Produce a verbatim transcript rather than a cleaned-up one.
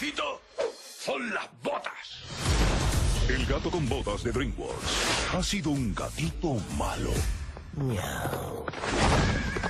gatito son las botas. El gato con botas de DreamWorks ha sido un gatito malo. Miau.